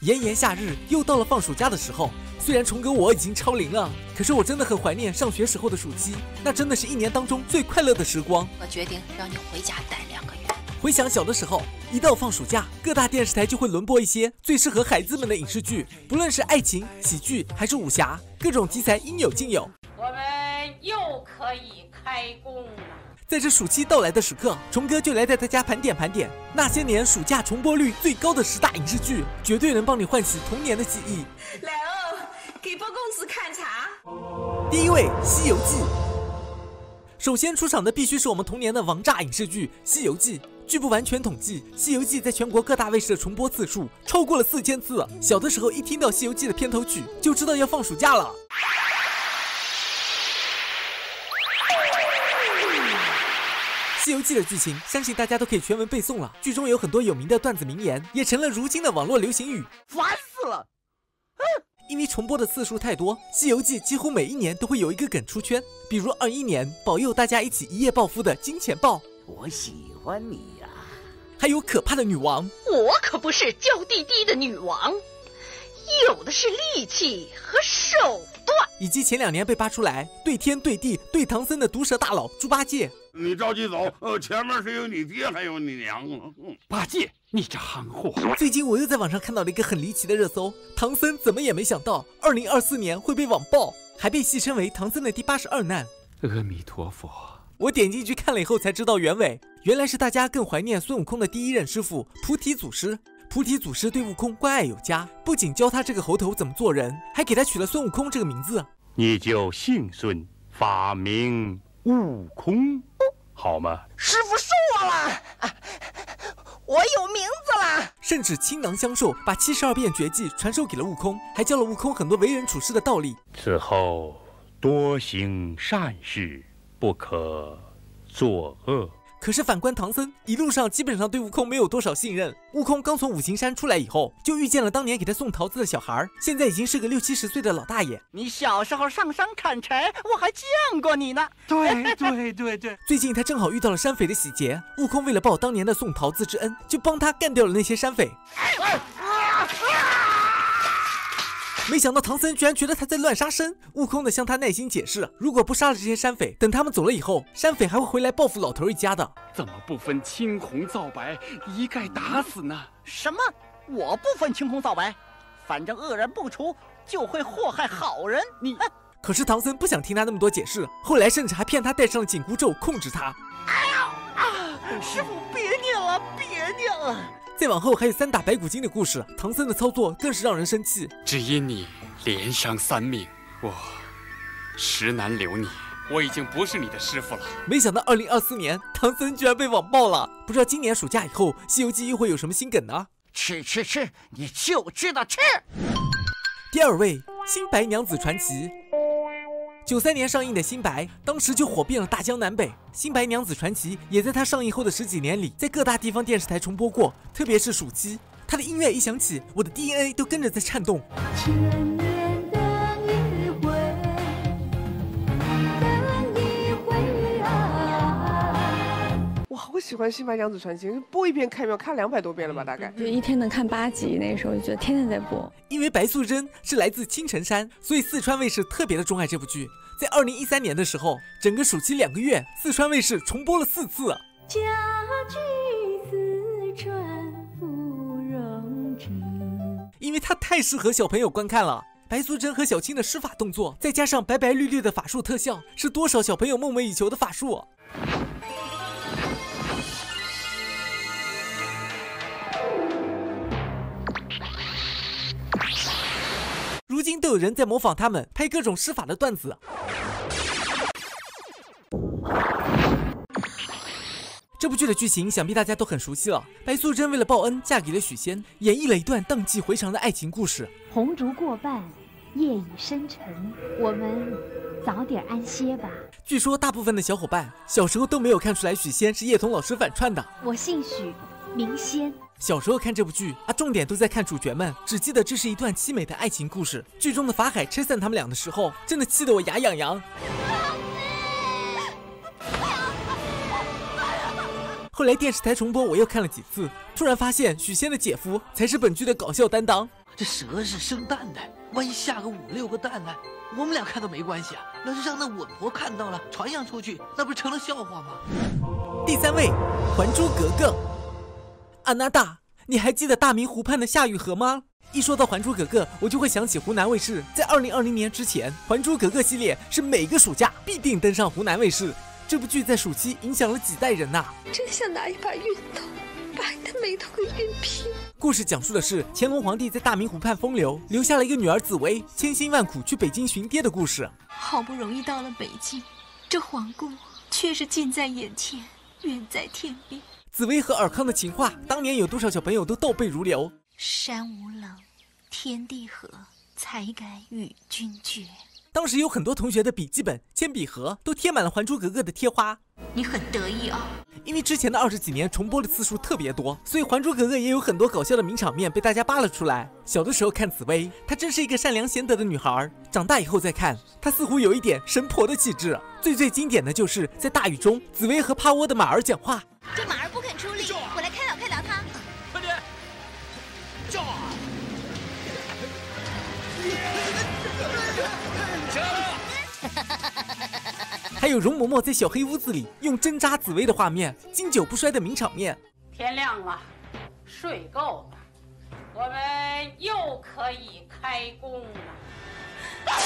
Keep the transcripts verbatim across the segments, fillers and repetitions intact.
炎炎夏日，又到了放暑假的时候。虽然虫哥我已经超龄了，可是我真的很怀念上学时候的暑期，那真的是一年当中最快乐的时光。 我决定让你回家待两个月。 回想小的时候，一到放暑假，各大电视台就会轮播一些最适合孩子们的影视剧，不论是爱情、喜剧还是武侠，各种题材应有尽有。 我们又可以开工了。 在这暑期到来的时刻，虫哥就来带大家盘点盘点那些年暑假重播率最高的十大影视剧，绝对能帮你唤起童年的记忆。 来哦，给包公子看茶。 第一位，《西游记》。首先出场的必须是我们童年的王炸影视剧《西游记》。据不完全统计，《西游记》在全国各大卫视的重播次数超过了四千次。小的时候一听到《西游记》的片头曲，就知道要放暑假了。《西游记》的剧情，相信大家都可以全文背诵了。剧中有很多有名的段子名言，也成了如今的网络流行语。 烦死了！ 因为重播的次数太多，《西游记》几乎每一年都会有一个梗出圈。比如二一年保佑大家一起一夜暴富的金钱豹， 我喜欢你呀、啊。 还有可怕的女王， 我可不是娇滴滴的女王，有的是力气和手段。 以及前两年被扒出来对天对地对唐僧的毒舌大佬猪八戒。 你着急走，呃，前面是有你爹还有你娘啊！ 嗯、八戒，你这憨货！ 最近我又在网上看到了一个很离奇的热搜，唐僧怎么也没想到，二零二四年会被网暴，还被戏称为唐僧的第八十二难。 阿弥陀佛！ 我点进去看了以后才知道原委，原来是大家更怀念孙悟空的第一任师傅菩提祖师。菩提祖师对悟空关爱有加，不仅教他这个猴头怎么做人，还给他取了孙悟空这个名字。 你就姓孙，法名悟空，好吗？ 师傅收我了，我有名字了。 甚至倾囊相授，把七十二变绝技传授给了悟空，还教了悟空很多为人处事的道理。 此后多行善事，不可作恶。 可是反观唐僧，一路上基本上对悟空没有多少信任。悟空刚从五行山出来以后，就遇见了当年给他送桃子的小孩，现在已经是个六七十岁的老大爷。 你小时候上山砍柴，我还见过你呢。 对对对对。 最近他正好遇到了山匪的洗劫，悟空为了报当年的送桃子之恩，就帮他干掉了那些山匪。没想到唐僧居然觉得他在乱杀生，悟空的向他耐心解释，如果不杀了这些山匪，等他们走了以后，山匪还会回来报复老头一家的。 怎么不分青红皂白，一概打死呢？ 什么？我不分青红皂白，反正恶人不除，就会祸害好人。你， 可是唐僧不想听他那么多解释，后来甚至还骗他带上了紧箍咒控制他。 哎呀啊！师傅别念了，别念了。 再往后还有三打白骨精的故事，唐僧的操作更是让人生气。 只因你连伤三命，我实难留你。我已经不是你的师傅了。 没想到二零二四年，唐僧居然被网爆了。不知道今年暑假以后，《西游记》又会有什么新梗呢？ 吃吃吃，你就知道吃。 第二位，《新白娘子传奇》。九三年上映的《新白》，当时就火遍了大江南北。《新白娘子传奇》也在它上映后的十几年里，在各大地方电视台重播过，特别是暑期，它的音乐一响起，我的 D N A 都跟着在颤动。 千年等一回，等一回啊！ 我好喜欢《新白娘子传奇》，播一遍看一遍，看两百多遍了吧，大概。 就一天能看八集，那个时候就觉得天天在播。 因为白素贞是来自青城山，所以四川卫视特别的钟爱这部剧。在二零一三年的时候，整个暑期两个月，四川卫视重播了四次。 家居四川芙蓉城， 因为它太适合小朋友观看了。白素贞和小青的施法动作，再加上白白绿绿的法术特效，是多少小朋友梦寐以求的法术。如今都有人在模仿他们，拍各种施法的段子。这部剧的剧情想必大家都很熟悉了。白素贞为了报恩，嫁给了许仙，演绎了一段荡气回肠的爱情故事。 红烛过半，夜已深沉，我们早点安歇吧。 据说大部分的小伙伴小时候都没有看出来许仙是叶童老师反串的。 我姓许，名仙。 小时候看这部剧啊，重点都在看主角们，只记得这是一段凄美的爱情故事。剧中的法海拆散他们俩的时候，真的气得我牙痒痒。后来电视台重播，我又看了几次，突然发现许仙的姐夫才是本剧的搞笑担当。 这蛇是生蛋的，万一下个五六个蛋来，我们俩看到没关系啊。要是让那稳婆看到了，传扬出去，那不是成了笑话吗？ 第三位，《还珠格格》。阿娜达，你还记得大明湖畔的夏雨荷吗？一说到《还珠格格》，我就会想起湖南卫视在二零二零年之前，《还珠格格》系列是每个暑假必定登上湖南卫视。这部剧在暑期影响了几代人呐、啊！ 真想拿一把熨斗把你的眉头给熨平。 故事讲述的是乾隆皇帝在大明湖畔风流，留下了一个女儿紫薇，千辛万苦去北京寻爹的故事。 好不容易到了北京，这皇宫却是近在眼前，远在天边。 紫薇和尔康的情话，当年有多少小朋友都倒背如流。 山无棱，天地合，才敢与君绝。 当时有很多同学的笔记本、铅笔盒都贴满了《还珠格格》的贴花。 你很得意啊！ 因为之前的二十几年重播的次数特别多，所以《还珠格格》也有很多搞笑的名场面被大家扒了出来。小的时候看紫薇，她真是一个善良贤德的女孩；长大以后再看，她似乎有一点神婆的气质。最最经典的就是在大雨中，紫薇和趴窝的马儿讲话。 这马儿不肯出力，我来开导开导他。 快点，叫啊！ 还有容嬷嬷在小黑屋子里用针扎紫薇的画面，经久不衰的名场面。 天亮了，睡够了，我们又可以开工了。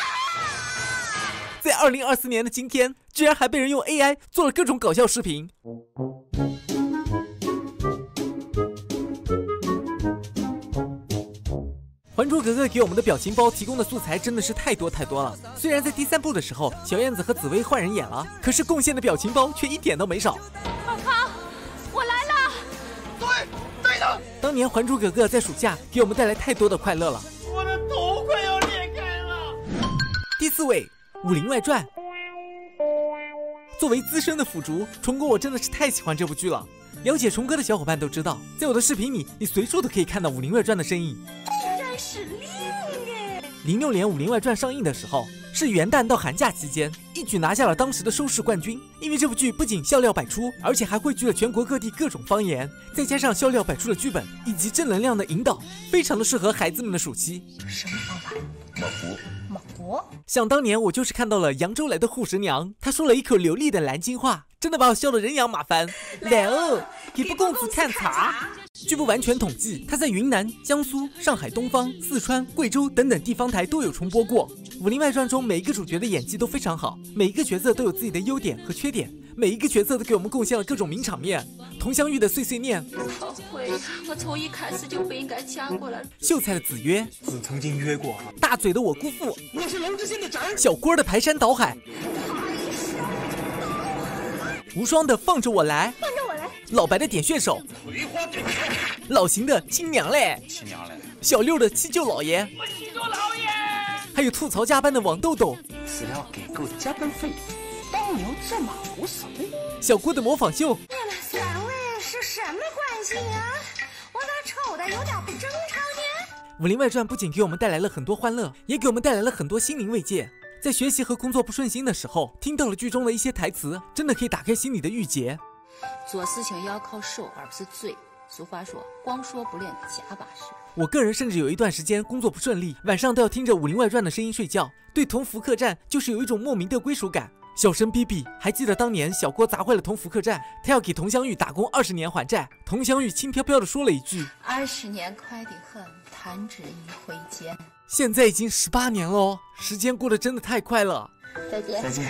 在二零二四年的今天，居然还被人用 A I 做了各种搞笑视频。《还珠格格》给我们的表情包提供的素材真的是太多太多了。虽然在第三部的时候，小燕子和紫薇换人演了，可是贡献的表情包却一点都没少。 尔康，我来了！ 对，对的。 当年《还珠格格》在暑假给我们带来太多的快乐了。 我的头快要裂开了。 第四位，《武林外传》。作为资深的腐竹，虫哥我真的是太喜欢这部剧了。了解虫哥的小伙伴都知道，在我的视频里，你随处都可以看到《武林外传》的身影。 是令哎！ 零六年《武林外传》上映的时候，是元旦到寒假期间，一举拿下了当时的收视冠军。因为这部剧不仅笑料百出，而且还汇聚了全国各地各种方言，再加上笑料百出的剧本以及正能量的引导，非常的适合孩子们的暑期。 什么方法？抹糊，抹糊。 想当年我就是看到了扬州来的护食娘，她说了一口流利的南京话，真的把我笑得人仰马翻。来哦，给不公子看茶。据不完全统计，他在云南、江苏、上海东方、四川、贵州等等地方台都有重播过。《武林外传》中每一个主角的演技都非常好，每一个角色都有自己的优点和缺点，每一个角色都给我们贡献了各种名场面。佟湘玉的碎碎念， 后悔，我从一开始就不应该嫁过来。 秀才的子曰， 子曾经约过。 大嘴的我姑父， 我是龙之信的侄儿。 小郭的排山倒海，无双的放着我来， 放着我来。 老白的点穴手， 葵花点穴， 老邢的亲娘嘞， 亲娘嘞， 小六的七舅老爷， 我七舅老爷， 还有吐槽加班的王豆豆， 只要给够加班费，当牛做马无所谓。 小郭的模仿秀， 你们三位是什么关系呀？我咋瞅的有点不正常呢？ 《武林外传》不仅给我们带来了很多欢乐，也给我们带来了很多心灵慰藉。在学习和工作不顺心的时候，听到了剧中的一些台词，真的可以打开心里的郁结。 做事情要靠手，而不是嘴。俗话说，光说不练，假把式。 我个人甚至有一段时间工作不顺利，晚上都要听着《武林外传》的声音睡觉，对同福客栈就是有一种莫名的归属感。小声逼逼，还记得当年小郭砸坏了同福客栈，他要给佟湘玉打工二十年还债，佟湘玉轻飘飘地说了一句：“ 二十年快得很，弹指一挥间。” 现在已经十八年了哦，时间过得真的太快了。 再见。 再见。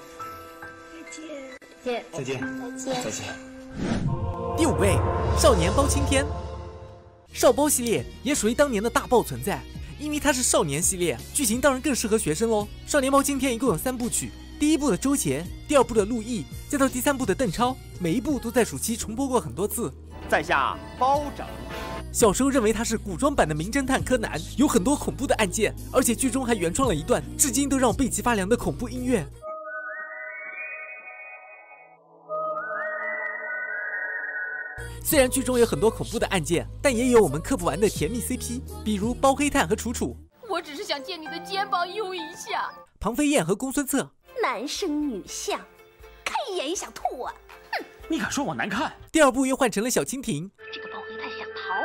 再见。 再见。 再见。 再见。 第五位，少年包青天。少包系列也属于当年的大爆存在，因为它是少年系列，剧情当然更适合学生喽。少年包青天一共有三部曲，第一部的周杰，第二部的陆毅，再到第三部的邓超，每一部都在暑期重播过很多次。 在下包拯。 小时候认为他是古装版的名侦探柯南，有很多恐怖的案件，而且剧中还原创了一段至今都让我背脊发凉的恐怖音乐。虽然剧中有很多恐怖的案件，但也有我们嗑不完的甜蜜 C P， 比如包黑炭和楚楚。 我只是想借你的肩膀用一下。 庞飞燕和公孙策， 男生女相，看一眼也想吐啊！ 哼，你敢说我难看？ 第二部又换成了小蜻蜓。 这个包黑炭想逃，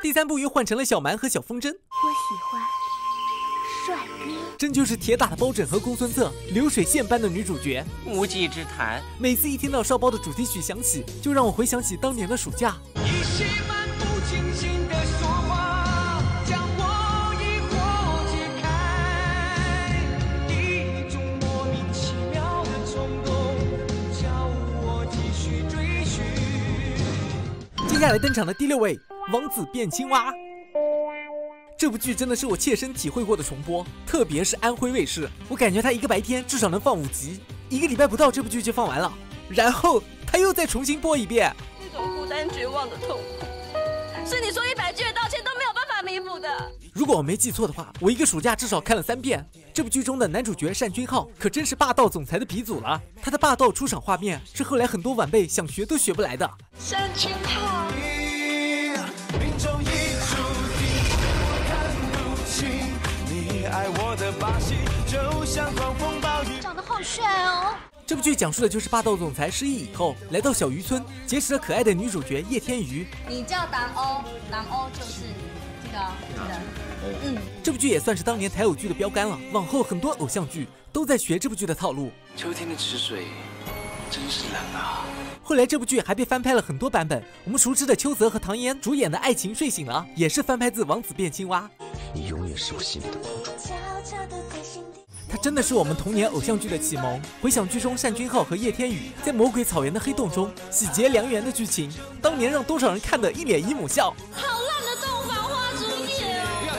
第三部又换成了小蛮和小风筝。 我喜欢帅哥， 真就是铁打的包拯和公孙策，流水线般的女主角， 无稽之谈。 每次一听到少包的主题曲响起，就让我回想起当年的暑假。 一些漫不经心的说话，将我疑惑解开，一种莫名其妙的冲动，叫我继续追寻。 接下来登场的第六位，王子变青蛙。这部剧真的是我切身体会过的重播，特别是安徽卫视，我感觉它一个白天至少能放五集，一个礼拜不到这部剧就放完了，然后它又再重新播一遍。 那种孤单绝望的痛苦，是你说一百句的道歉都没有办法弥补的。 如果我没记错的话，我一个暑假至少看了三遍。这部剧中的男主角单君浩可真是霸道总裁的鼻祖了，他的霸道出场画面是后来很多晚辈想学都学不来的。 单君浩， 命中已注定，我看不清你爱我的把戏，就像狂风暴雨。 长得好帅哦！ 这部剧讲述的就是霸道总裁失忆以后，来到小渔村，结识了可爱的女主角叶天瑜。 你叫南欧，南欧就是这个人。嗯， 这部剧也算是当年台偶剧的标杆了，往后很多偶像剧都在学这部剧的套路。 秋天的池水真是冷啊！ 后来这部剧还被翻拍了很多版本，我们熟知的邱泽和唐嫣主演的《爱情睡醒了》也是翻拍自《王子变青蛙》。 你永远是我心里的公主。 他真的是我们童年偶像剧的启蒙。回想剧中单君浩和叶天宇在魔鬼草原的黑洞中喜结良缘的剧情，当年让多少人看得一脸姨母笑。 好烂的动画花竹叶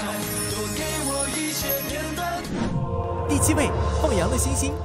哦！第七位，放羊的星星。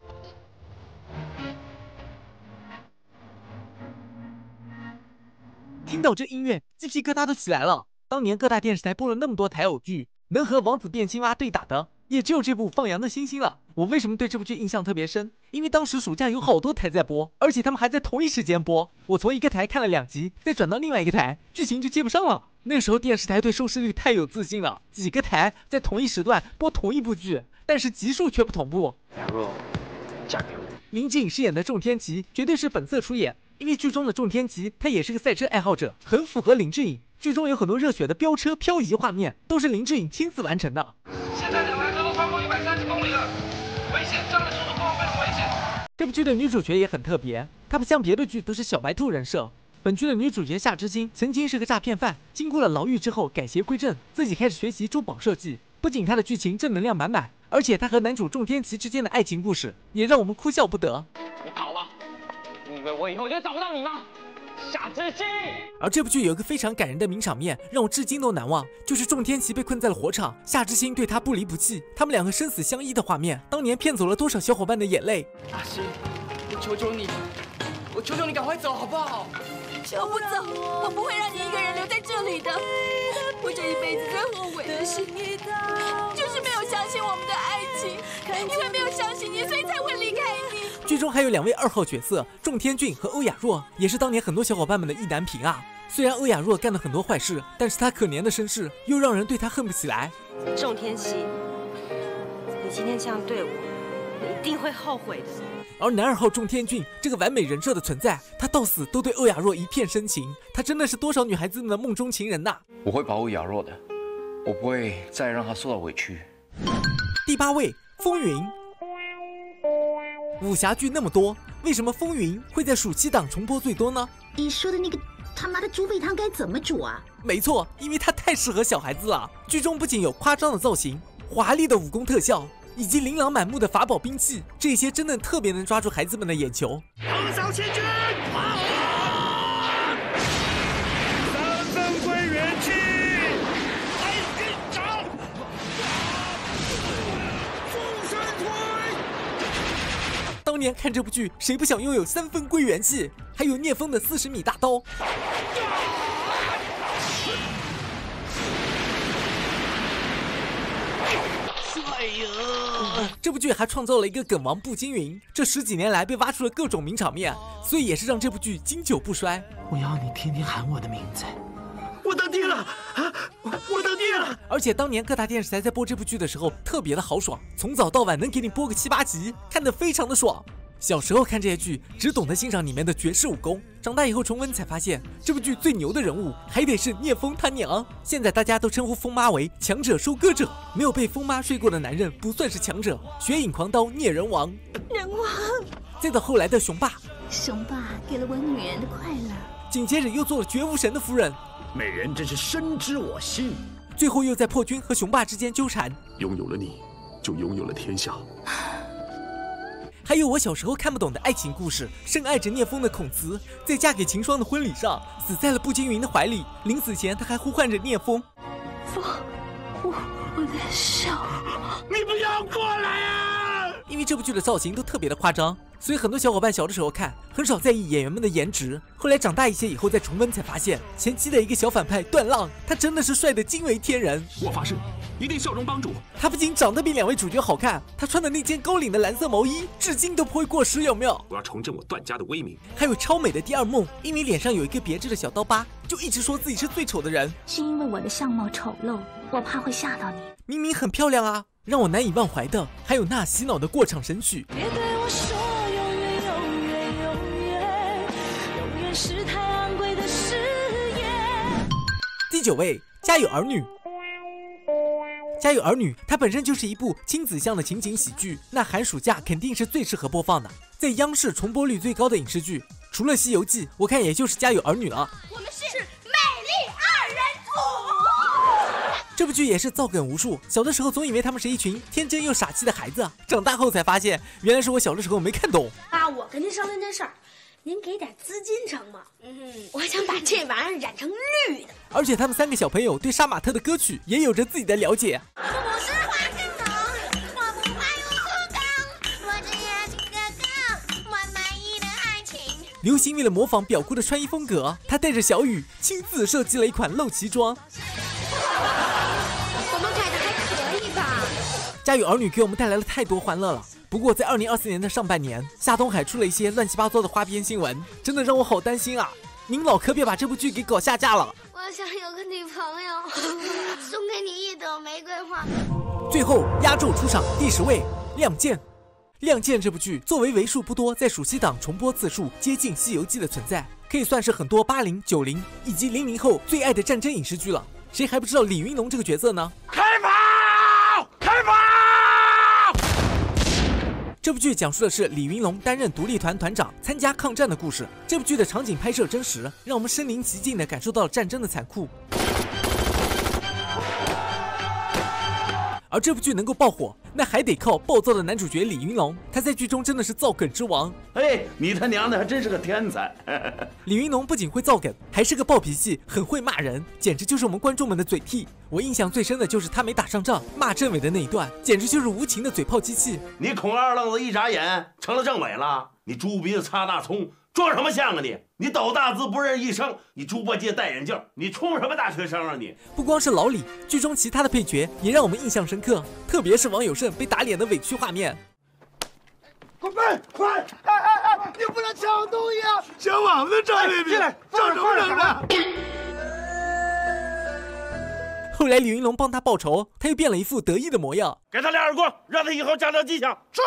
听到这音乐，鸡皮疙瘩都起来了。当年各大电视台播了那么多台偶剧，能和王子变青蛙对打的也只有这部《放羊的星星》了。我为什么对这部剧印象特别深？因为当时暑假有好多台在播，而且他们还在同一时间播。我从一个台看了两集，再转到另外一个台，剧情就接不上了。那时候电视台对收视率太有自信了，几个台在同一时段播同一部剧，但是集数却不同步。 雅若，嫁给我。 林志颖饰演的仲天齐绝对是本色出演，因为剧中的仲天齐他也是个赛车爱好者，很符合林志颖。剧中有很多热血的飙车漂移画面，都是林志颖亲自完成的。 现在两台车都超过一百三十公里了，危险！这样的速度过分危险。 这部剧的女主角也很特别，她不像别的剧都是小白兔人设。本剧的女主角夏之星曾经是个诈骗犯，经过了牢狱之后改邪归正，自己开始学习珠宝设计。不仅她的剧情正能量满满，而且她和男主仲天齐之间的爱情故事也让我们哭笑不得。 你跑吧，你以为我以后就找不到你吗？夏之星。 而这部剧有一个非常感人的名场面，让我至今都难忘，就是仲天齐被困在了火场，夏之星对他不离不弃，他们两个生死相依的画面，当年骗走了多少小伙伴的眼泪。 阿星，我求求你，我求求你赶快走好不好？ 求不走，我不会让你一个人留在这里的。我这一辈子最后悔的事，就是没有相信我们的爱情，因为没有相信你，所以才会离开你。 剧中还有两位二号角色，仲天俊和欧亚若，也是当年很多小伙伴们的意难平啊。虽然欧亚若干了很多坏事，但是他可怜的身世又让人对他恨不起来。 仲天齐，你今天这样对我，你一定会后悔的。 而男二号仲天俊这个完美人设的存在，他到死都对欧亚若一片深情，他真的是多少女孩子们的梦中情人呐！ 我会保护亚若的，我不会再让她受到委屈。 第八位，风云。武侠剧那么多，为什么风云会在暑期档重播最多呢？ 你说的那个他妈的猪背汤该怎么煮啊？ 没错，因为它太适合小孩子了。剧中不仅有夸张的造型、华丽的武功特效，以及琳琅满目的法宝兵器，这些真的特别能抓住孩子们的眼球。 横扫千军，三分归元气，来军长，纵身推。 当年看这部剧，谁不想拥有三分归元气？还有聂风的四十米大刀。 帅呀！ 这部剧还创造了一个梗王步惊云，这十几年来被挖出了各种名场面，所以也是让这部剧经久不衰。 我要你天天喊我的名字，我当爹了啊！我当爹了！ 而且当年各大电视台在播这部剧的时候特别的豪爽，从早到晚能给你播个七八集，看得非常的爽。 小时候看这些剧，只懂得欣赏里面的绝世武功，长大以后重温才发现，这部剧最牛的人物还得是聂风他娘。现在大家都称呼风妈为强者收割者，没有被风妈睡过的男人不算是强者。血影狂刀聂人王， 人王。 再到后来的雄霸， 雄霸给了我女人的快乐。 紧接着又做了绝无神的夫人， 美人真是深知我心。 最后又在破军和雄霸之间纠缠， 拥有了你，就拥有了天下。 还有我小时候看不懂的爱情故事，深爱着聂风的孔慈，在嫁给秦霜的婚礼上，死在了步惊云的怀里。临死前，他还呼唤着聂风：“ 风，我我的手， 你不要过来啊！” 因为这部剧的造型都特别的夸张，所以很多小伙伴小的时候看，很少在意演员们的颜值。后来长大一些以后再重温，才发现前期的一个小反派段浪，他真的是帅得惊为天人。 我发誓，一定效忠帮主。 他不仅长得比两位主角好看，他穿的那件高领的蓝色毛衣，至今都不会过时，有没有？ 我要重振我段家的威名。 还有超美的第二梦，因为脸上有一个别致的小刀疤，就一直说自己是最丑的人。 是因为我的相貌丑陋，我怕会吓到你。 明明很漂亮啊！让我难以忘怀的，还有那洗脑的过场神曲。 别对我说永远永远永远，永远是太昂贵的誓言。 第九位，家有儿女。家有儿女，它本身就是一部亲子向的情景喜剧，那寒暑假肯定是最适合播放的。在央视重播率最高的影视剧，除了《西游记》，我看也就是《家有儿女》了。 我们是美丽二人组。 这部剧也是造梗无数，小的时候总以为他们是一群天真又傻气的孩子，长大后才发现，原来是我小的时候没看懂。 啊，我跟您商量件事儿，您给点资金成吗？嗯，我想把这玩意儿染成绿的。 而且他们三个小朋友对杀马特的歌曲也有着自己的了解。 我不是花生糖，我不怕有河港，我只要几个港，我满意的爱情。 刘星为了模仿表姑的穿衣风格，他带着小雨亲自设计了一款露脐装。 我们改的还可以吧？ 家有儿女给我们带来了太多欢乐了。不过在二零二四年的上半年，夏东海出了一些乱七八糟的花边新闻，真的让我好担心啊！您老可别把这部剧给搞下架了。 我想有个女朋友，送给你一朵玫瑰花。 最后压轴出场第十位，《亮剑》。《亮剑》这部剧作为为数不多在暑期档重播次数接近《西游记》的存在，可以算是很多八零、九零以及零零后最爱的战争影视剧了。谁还不知道李云龙这个角色呢？ 开跑！开跑！ 这部剧讲述的是李云龙担任独立团团长，参加抗战的故事。这部剧的场景拍摄真实，让我们身临其境地感受到了战争的残酷。而这部剧能够爆火，那还得靠暴躁的男主角李云龙，他在剧中真的是造梗之王。 哎，你他娘的还真是个天才！ 李云龙不仅会造梗，还是个暴脾气，很会骂人，简直就是我们观众们的嘴替。我印象最深的就是他没打上仗骂政委的那一段，简直就是无情的嘴炮机器。 你孔二愣子一眨眼成了政委了，你猪鼻子插大葱，装什么像啊你？你抖大字不认一声，你猪八戒戴眼镜，你冲什么大学生啊你？ 不光是老李，剧中其他的配角也让我们印象深刻，特别是王有胜被打脸的委屈画面。 滚蛋！快！哎哎哎！你不能抢东西啊！抢我们的战利品！进来，仗什么仗着？ 后来李云龙帮他报仇，他又变了一副得意的模样， 给他俩耳光，让他以后加强技巧。是。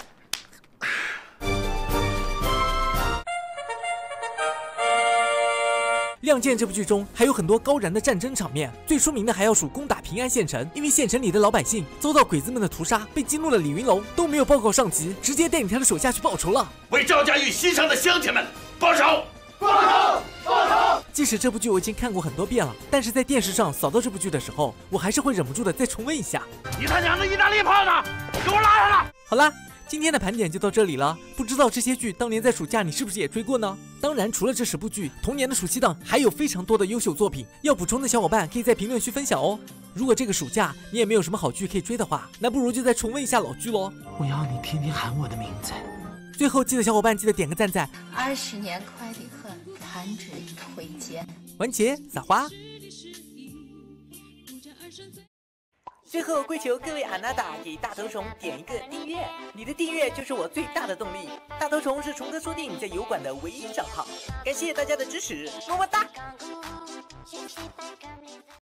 《亮剑》这部剧中还有很多高燃的战争场面，最出名的还要数攻打平安县城。因为县城里的老百姓遭到鬼子们的屠杀，被激怒了李云龙都没有报告上级，直接带领他的手下去报仇了。 为赵家峪牺牲的乡亲们报仇！报仇！报仇！ 即使这部剧我已经看过很多遍了，但是在电视上扫到这部剧的时候，我还是会忍不住的再重温一下。 你他娘的意大利炮呢？给我拉下来！ 好啦。今天的盘点就到这里了，不知道这些剧当年在暑假你是不是也追过呢？当然，除了这十部剧，同年的暑期档还有非常多的优秀作品，要补充的小伙伴可以在评论区分享哦。如果这个暑假你也没有什么好剧可以追的话，那不如就再重温一下老剧喽。 我要你天天喊我的名字。 最后记得小伙伴记得点个赞赞。 二十年快递恨，弹指一挥间。 完结撒花。最后跪求各位阿娜达给大头虫点一个订阅，你的订阅就是我最大的动力。大头虫是虫哥说电影在油管的唯一账号，感谢大家的支持，么么哒。